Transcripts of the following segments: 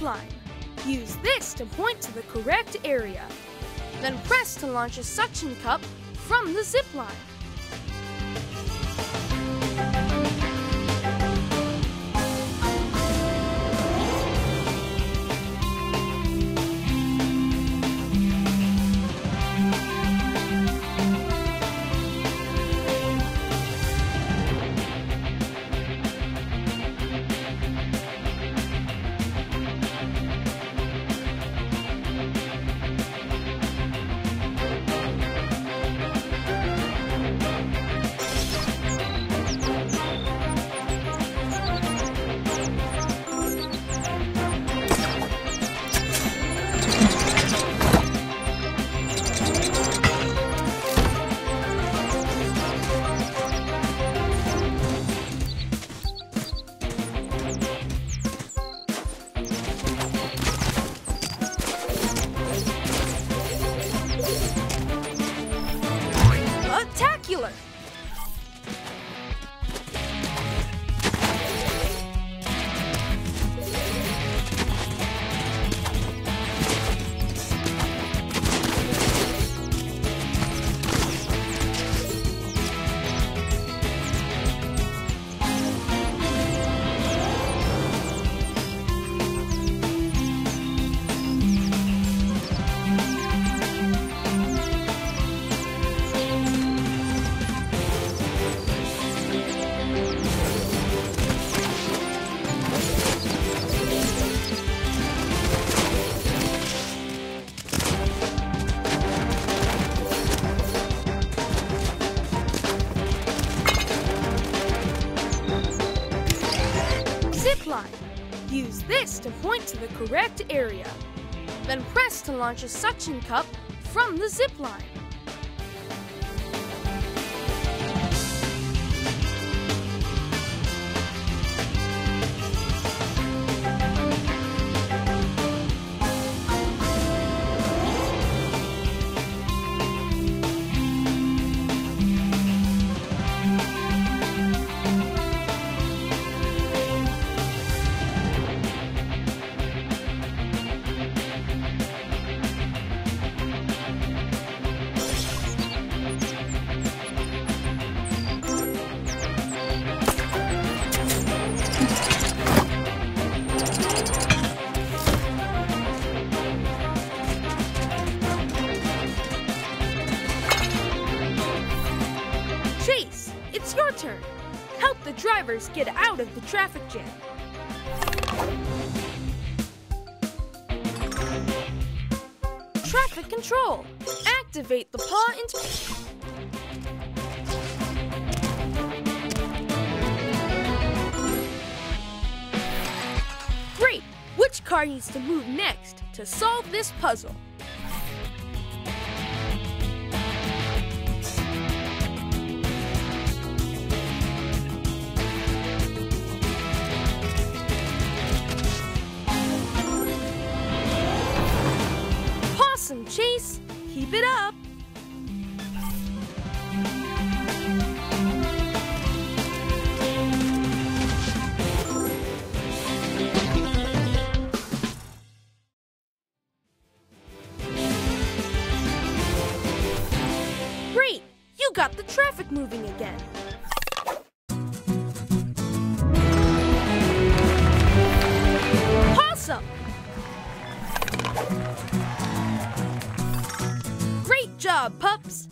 line. Use this to point to the correct area. Then press to launch a suction cup from the zip line. Use this to point to the correct area. Then press to launch a suction cup from the zip line. It's your turn. Help the drivers get out of the traffic jam. Traffic control. Activate the paw into... Great! Which car needs to move next to solve this puzzle? PAWsome, Chase! Keep it up! Great! You got the traffic moving again. PAWsome! Great job, Pups!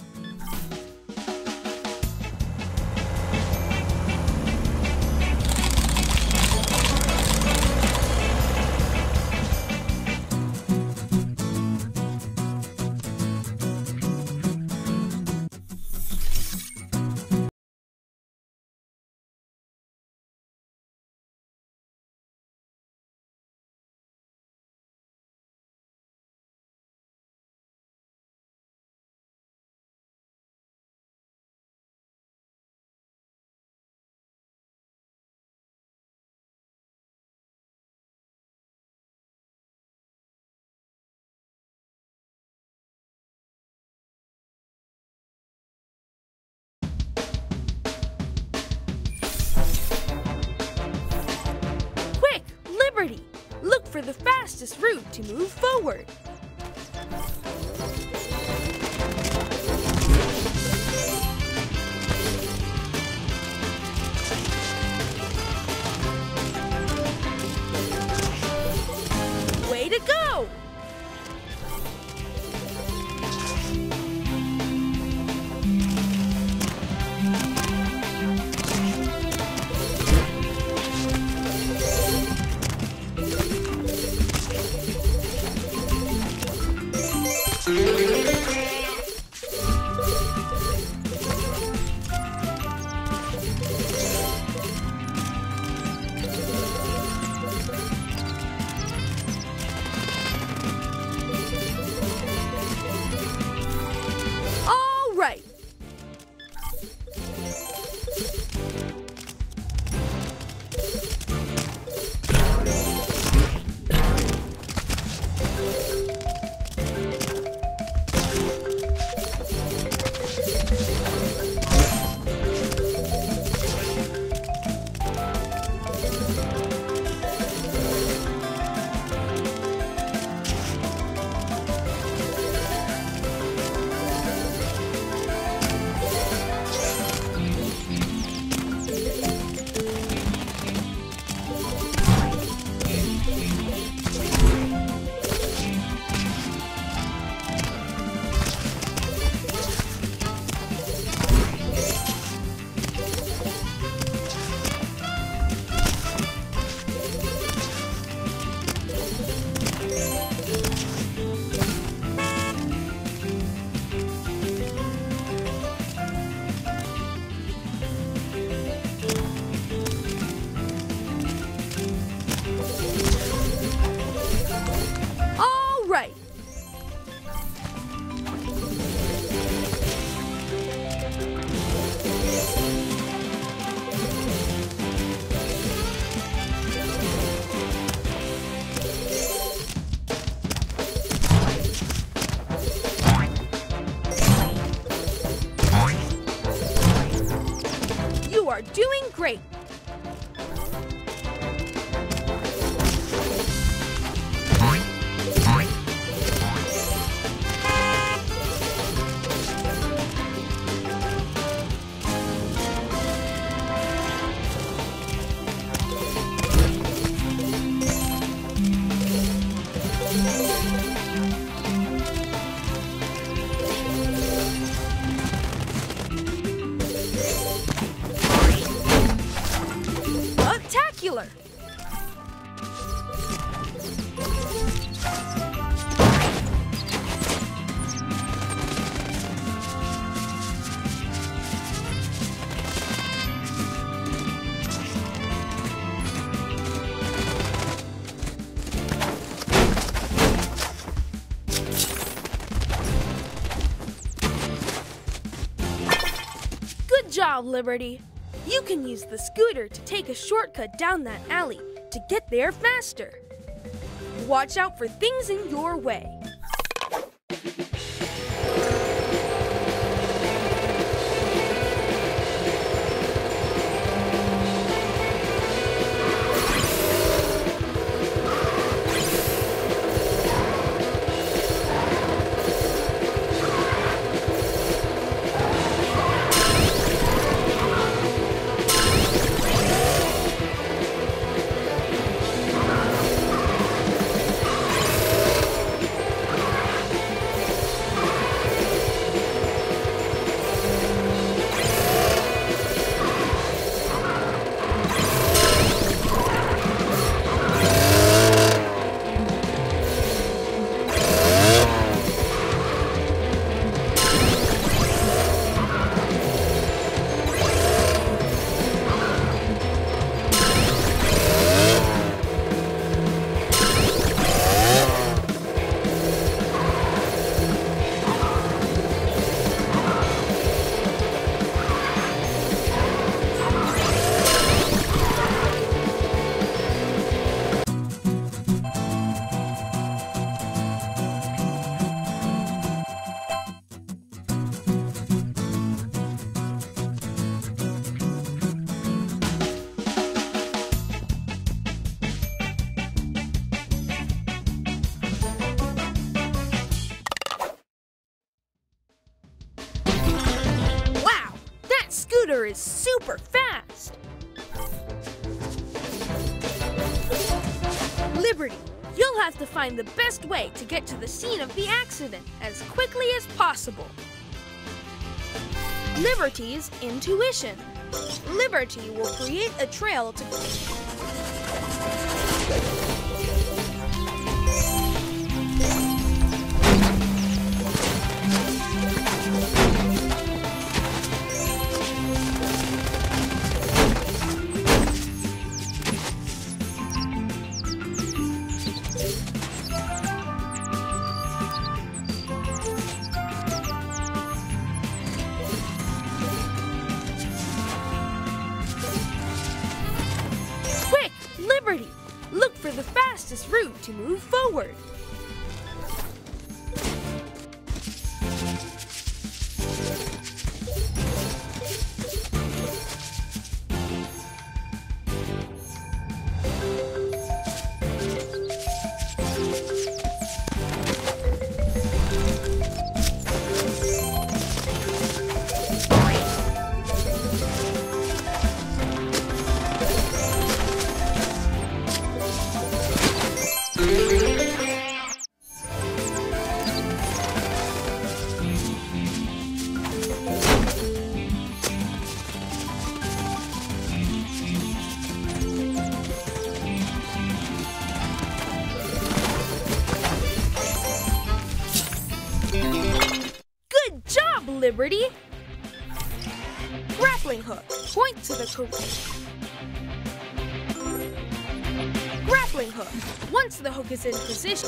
for the fastest route to move forward. Way to go! All right. All right. You are doing great. Spectacular! Good job, Liberty. You can use the scooter to take a shortcut down that alley to get there faster. Watch out for things in your way. scooter is super fast. Liberty, you'll have to find the best way to get to the scene of the accident as quickly as possible. Liberty's intuition. Liberty will create a trail to... Look for the fastest route to move forward. Liberty. Grappling hook. Point to the grappling hook. Once the hook is in position.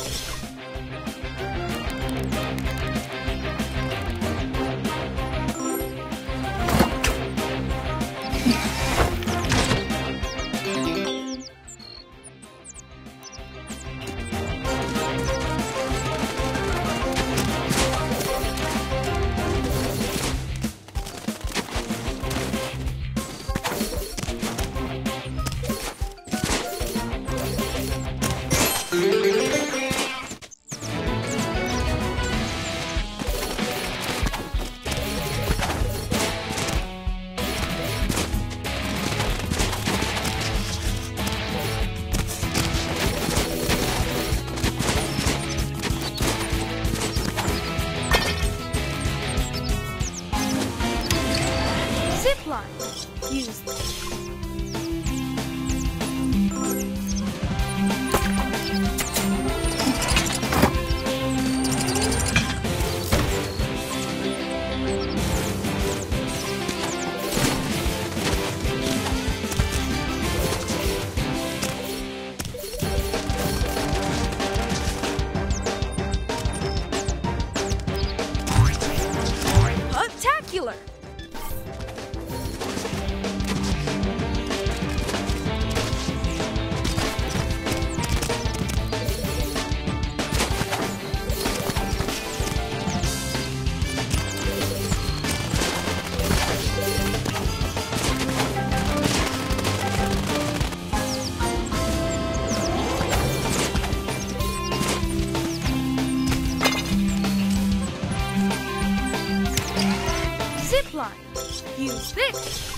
Use this.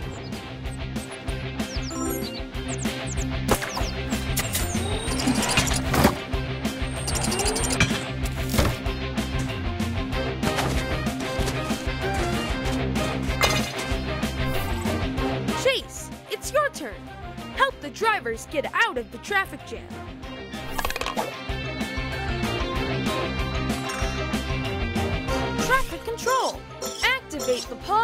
Chase, it's your turn. Help the drivers get out of the traffic jam. Traffic control. Activate the paw.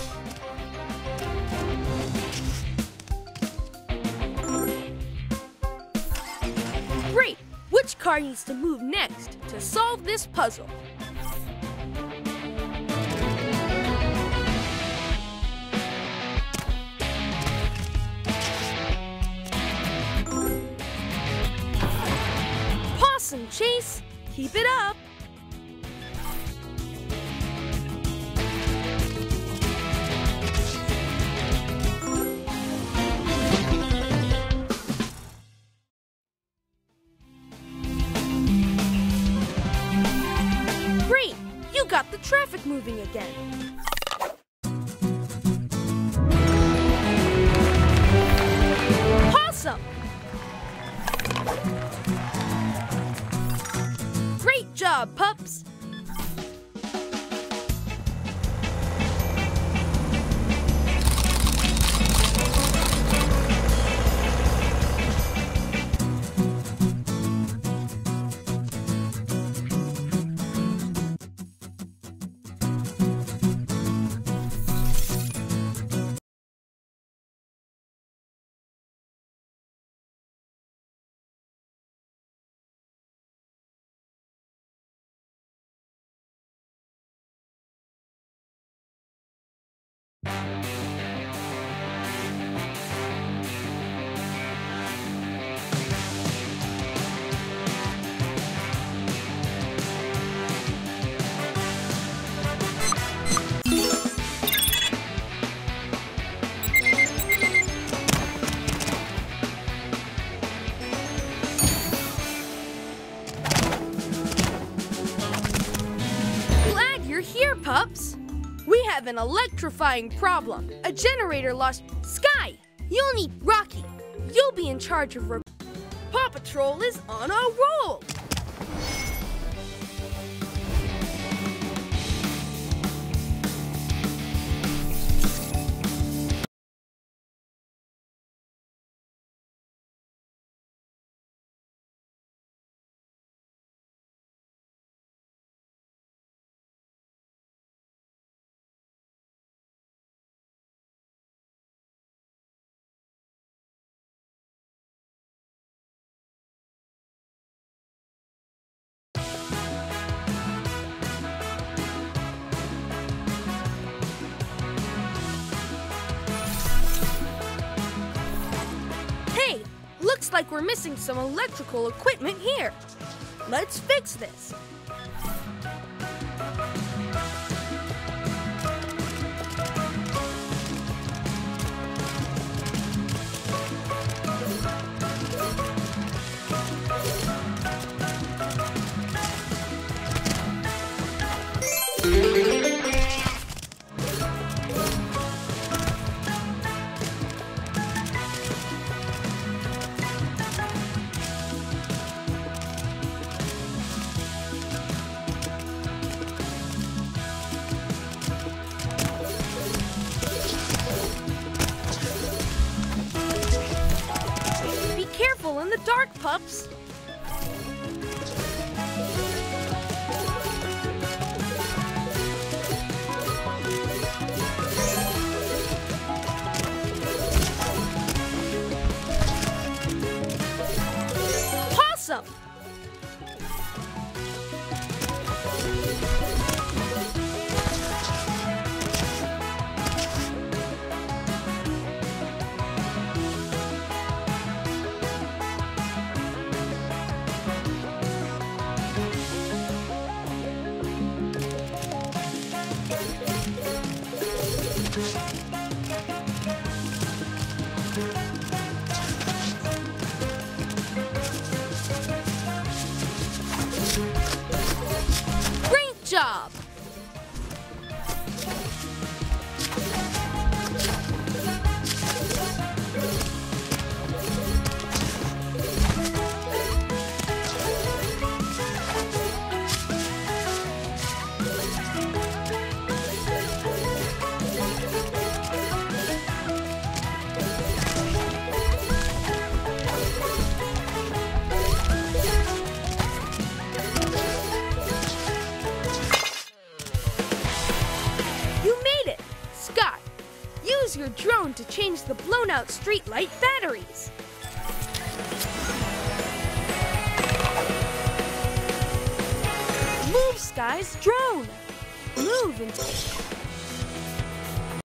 Great! Which car needs to move next to solve this puzzle? PAWsome, Chase! Keep it up! Got the traffic moving again. PAWsome! Great job, Pups! Here, Pups! We have an electrifying problem. A generator lost. Skye, you'll need Rocky. You'll be in charge of Rubble. PAW Patrol is on a roll! Hey, looks like we're missing some electrical equipment here. Let's fix this. In the dark, Pups. PAWsome! Great job! Use your drone to change the blown-out streetlight batteries. Move, Skye's drone. Move into